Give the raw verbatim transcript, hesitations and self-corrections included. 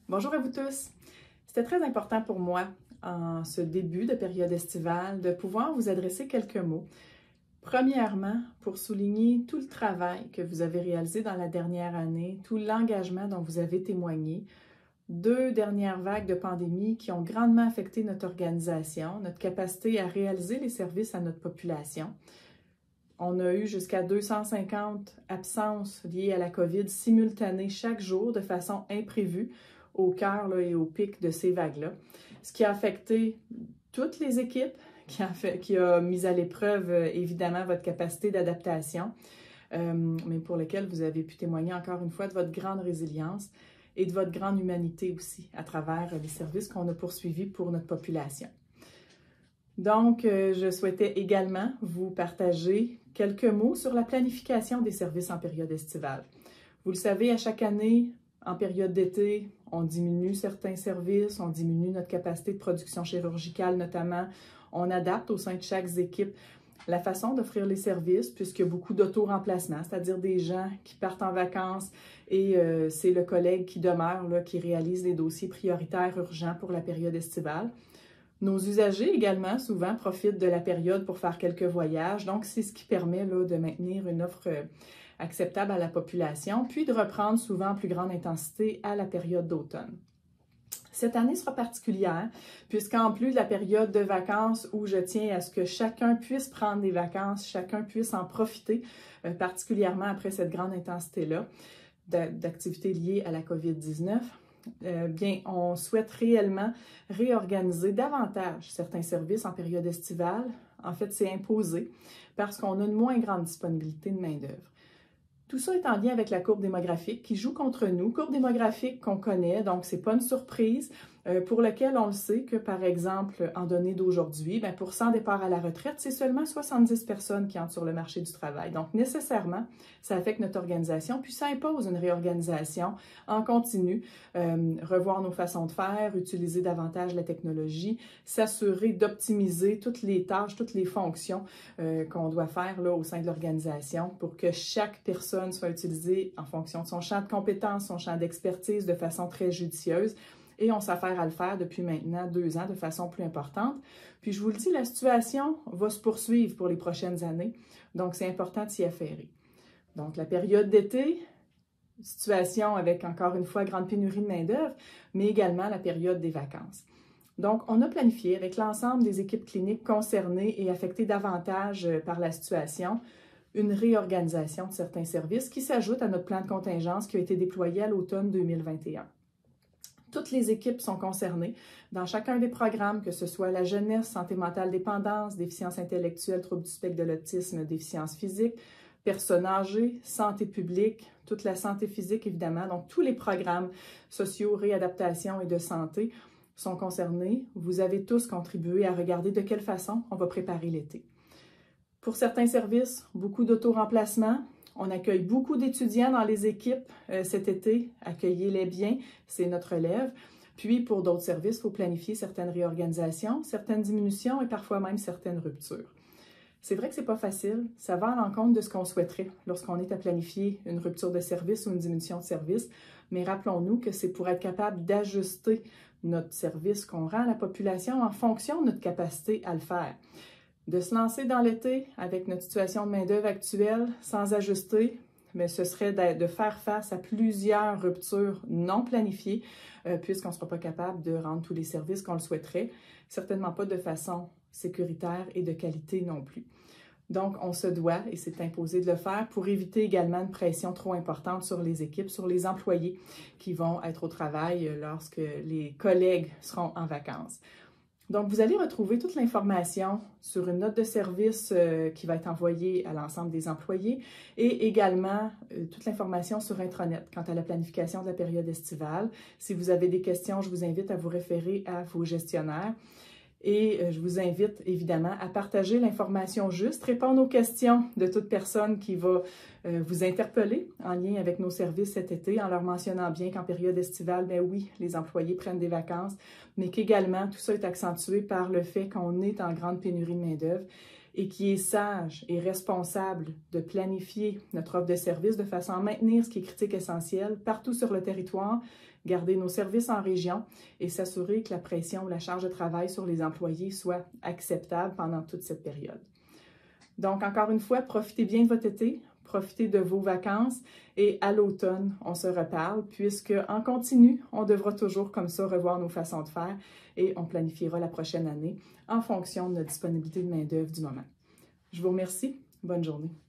Bonjour à vous tous. C'était très important pour moi, en ce début de période estivale, de pouvoir vous adresser quelques mots. Premièrement, pour souligner tout le travail que vous avez réalisé dans la dernière année, tout l'engagement dont vous avez témoigné. Deux dernières vagues de pandémie qui ont grandement affecté notre organisation, notre capacité à réaliser les services à notre population. On a eu jusqu'à deux cent cinquante absences liées à la COVID simultanées chaque jour de façon imprévue au cœur là, et au pic de ces vagues-là, ce qui a affecté toutes les équipes, qui a, fait, qui a mis à l'épreuve euh, évidemment votre capacité d'adaptation, euh, mais pour lequel vous avez pu témoigner encore une fois de votre grande résilience et de votre grande humanité aussi à travers les services qu'on a poursuivis pour notre population. Donc, euh, je souhaitais également vous partager quelques mots sur la planification des services en période estivale. Vous le savez, à chaque année, en période d'été, on diminue certains services, on diminue notre capacité de production chirurgicale notamment. On adapte au sein de chaque équipe la façon d'offrir les services, puisqu'il y a beaucoup d'auto-remplacements, c'est-à-dire des gens qui partent en vacances et euh, c'est le collègue qui demeure, là, qui réalise les dossiers prioritaires urgents pour la période estivale. Nos usagers également, souvent, profitent de la période pour faire quelques voyages, donc c'est ce qui permet là, de maintenir une offre euh, acceptable à la population, puis de reprendre souvent en plus grande intensité à la période d'automne. Cette année sera particulière, puisqu'en plus de la période de vacances où je tiens à ce que chacun puisse prendre des vacances, chacun puisse en profiter, euh, particulièrement après cette grande intensité-là d'activités liées à la COVID dix-neuf, euh, bien, on souhaite réellement réorganiser davantage certains services en période estivale. En fait, c'est imposé parce qu'on a une moins grande disponibilité de main-d'œuvre. Tout ça est en lien avec la courbe démographique qui joue contre nous, courbe démographique qu'on connaît, donc ce n'est pas une surprise, euh, pour laquelle on le sait que, par exemple, en données d'aujourd'hui, bien, pour cent départs à la retraite, c'est seulement soixante-dix personnes qui entrent sur le marché du travail. Donc, nécessairement, ça affecte notre organisation, puis ça impose une réorganisation en continu, euh, revoir nos façons de faire, utiliser davantage la technologie, s'assurer d'optimiser toutes les tâches, toutes les fonctions euh, qu'on doit faire là, au sein de l'organisation pour que chaque personne soit utilisée en fonction de son champ de compétences, son champ d'expertise de façon très judicieuse. Et on s'affaire à le faire depuis maintenant deux ans de façon plus importante. Puis je vous le dis, la situation va se poursuivre pour les prochaines années, donc c'est important de s'y affairer. Donc la période d'été, situation avec encore une fois grande pénurie de main-d'œuvre, mais également la période des vacances. Donc on a planifié avec l'ensemble des équipes cliniques concernées et affectées davantage par la situation, une réorganisation de certains services qui s'ajoute à notre plan de contingence qui a été déployé à l'automne deux mille vingt et un. Toutes les équipes sont concernées dans chacun des programmes, que ce soit la jeunesse, santé mentale, dépendance, déficience intellectuelle, troubles du spectre de l'autisme, déficience physique, personnes âgées, santé publique, toute la santé physique évidemment. Donc tous les programmes sociaux, réadaptation et de santé sont concernés. Vous avez tous contribué à regarder de quelle façon on va préparer l'été. Pour certains services, beaucoup d'auto-remplacement. On accueille beaucoup d'étudiants dans les équipes euh, cet été. Accueillez-les bien, c'est notre relève. Puis, pour d'autres services, il faut planifier certaines réorganisations, certaines diminutions et parfois même certaines ruptures. C'est vrai que ce n'est pas facile. Ça va à l'encontre de ce qu'on souhaiterait lorsqu'on est à planifier une rupture de service ou une diminution de service. Mais rappelons-nous que c'est pour être capable d'ajuster notre service qu'on rend à la population en fonction de notre capacité à le faire. De se lancer dans l'été avec notre situation de main-d'œuvre actuelle sans ajuster, mais ce serait de, de faire face à plusieurs ruptures non planifiées, euh, puisqu'on ne sera pas capable de rendre tous les services qu'on le souhaiterait, certainement pas de façon sécuritaire et de qualité non plus. Donc, on se doit, et c'est imposé de le faire, pour éviter également une pression trop importante sur les équipes, sur les employés qui vont être au travail lorsque les collègues seront en vacances. Donc, vous allez retrouver toute l'information sur une note de service euh, qui va être envoyée à l'ensemble des employés et également euh, toute l'information sur Intranet quant à la planification de la période estivale. Si vous avez des questions, je vous invite à vous référer à vos gestionnaires. Et euh, je vous invite évidemment à partager l'information juste, répondre aux questions de toute personne qui va euh, vous interpeller en lien avec nos services cet été, en leur mentionnant bien qu'en période estivale, bien oui, les employés prennent des vacances, mais qu'également tout ça est accentué par le fait qu'on est en grande pénurie de main-d'œuvre et qui est sage et responsable de planifier notre offre de services de façon à maintenir ce qui est critique essentiel partout sur le territoire, garder nos services en région et s'assurer que la pression ou la charge de travail sur les employés soit acceptable pendant toute cette période. Donc, encore une fois, profitez bien de votre été, profitez de vos vacances et à l'automne, on se reparle puisque en continu, on devra toujours comme ça revoir nos façons de faire et on planifiera la prochaine année en fonction de notre disponibilité de main-d'œuvre du moment. Je vous remercie. Bonne journée.